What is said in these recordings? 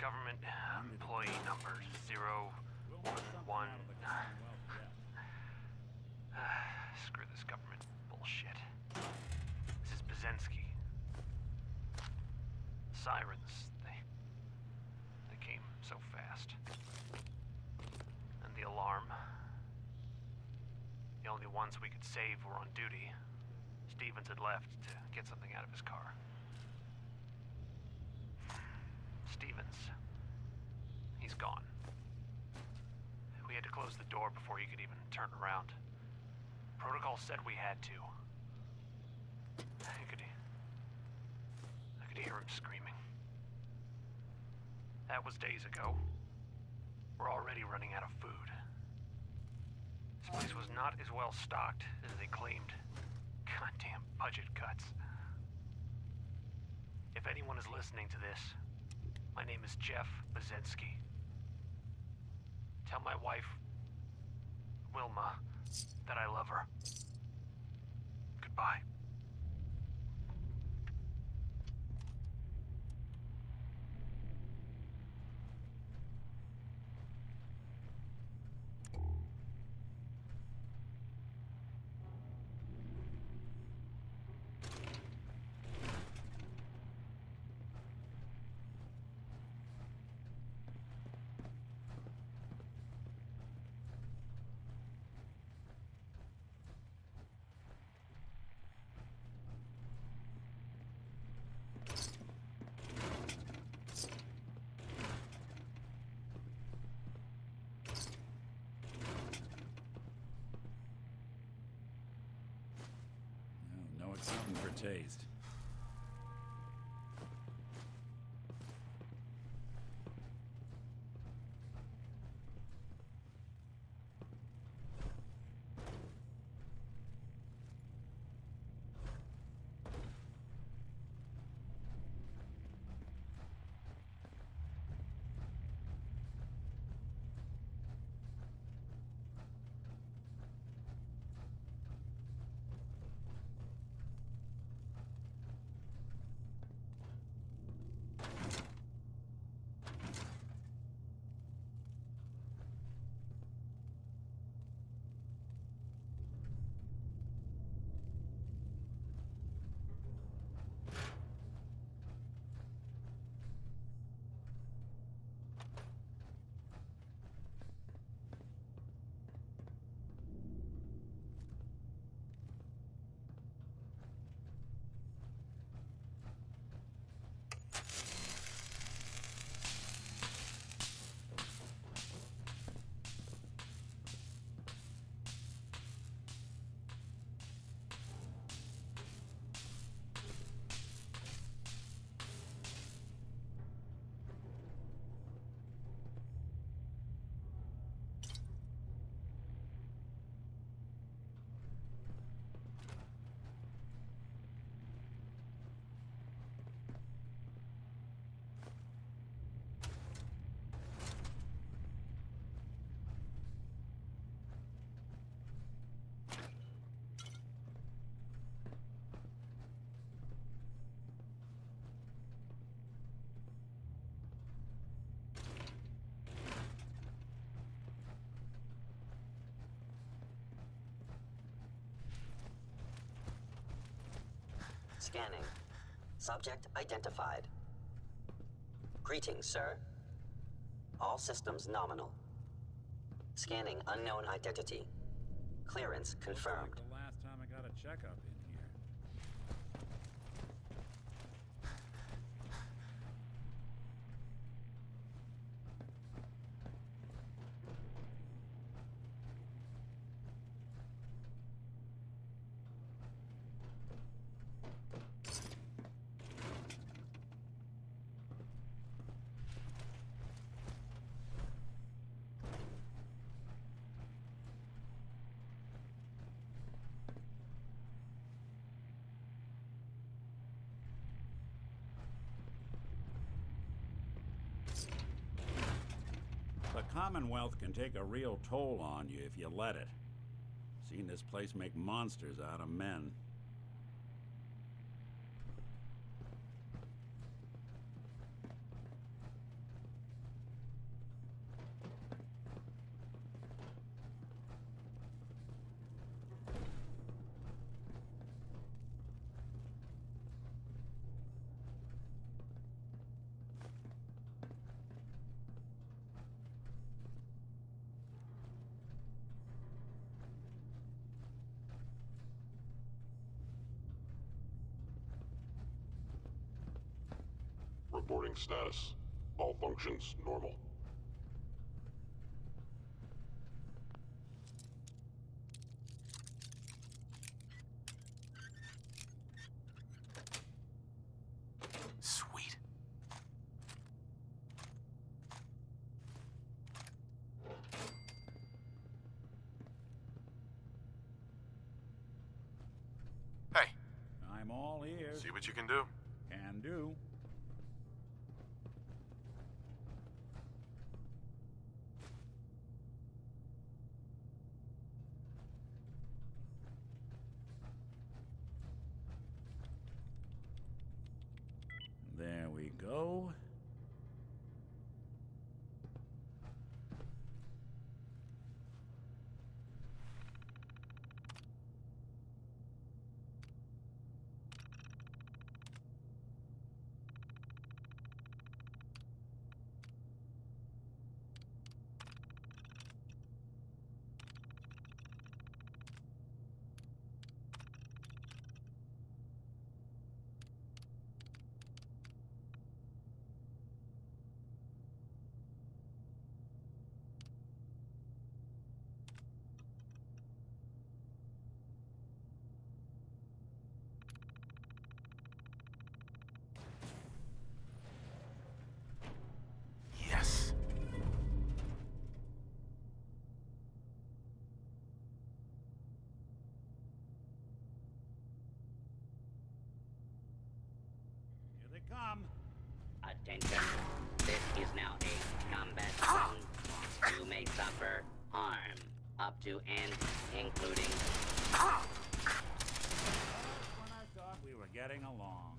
Government employee number 011. Screw this government bullshit. This is Bazensky. Sirens, they came so fast. And the alarm. The only ones we could save were on duty. Stevens had left to get something out of his car. Stevens. He's gone. We had to close the door before he could even turn around. Protocol said we had to. I could hear him screaming. That was days ago. We're already running out of food. This place was not as well stocked as they claimed. Goddamn budget cuts. If anyone is listening to this, my name is Jeff Bazensky. Tell my wife, Wilma, that I love her. Goodbye. Know it's something for taste. Scanning. Subject identified. Greetings, sir. All systems nominal. Scanning unknown identity. Clearance confirmed. Looks like the last time I got a checkup in here. The Commonwealth can take a real toll on you if you let it. Seen this place make monsters out of men. Strength status. All functions normal. Sweet. Hey, I'm all ears. see what you can do. Can do. There we go. Yes. Here they come. Attention. This is now a combat zone. You may suffer harm up to and including. When I thought we were getting along.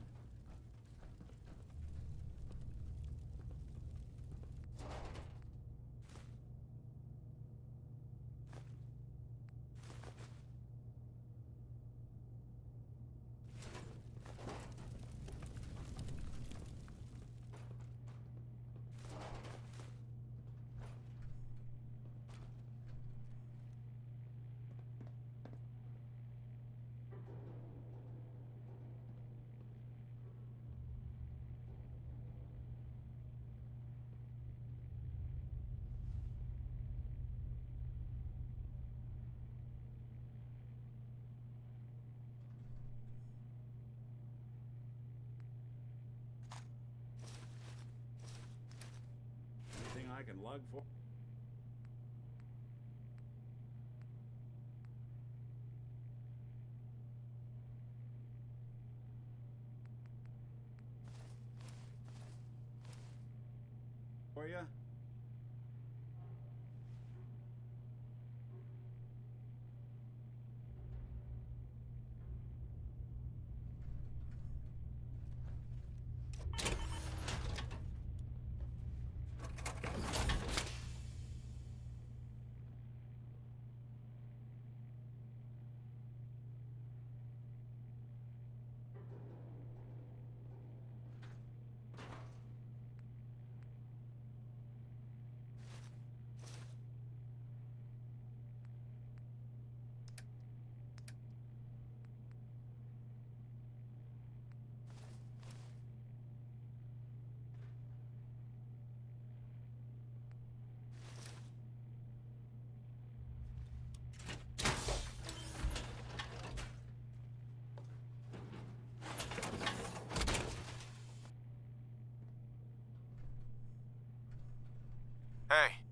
Anything I can lug for? For you? Hey,